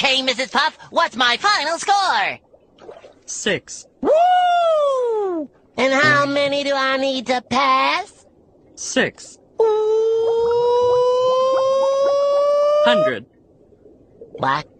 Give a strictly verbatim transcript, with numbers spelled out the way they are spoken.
Okay, Missus Puff, what's my final score? Six. Woo! And how many do I need to pass? Six. Ooh. Hundred. What?